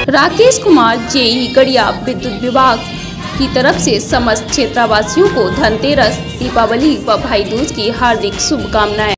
Rakesh Kumar JEE गड़िया विद्युत विभाग की तरफ से समस्त क्षेत्रवासियों को धनतेरस, दीपावली व भाई दूज की हार्दिक शुभकामनाएं।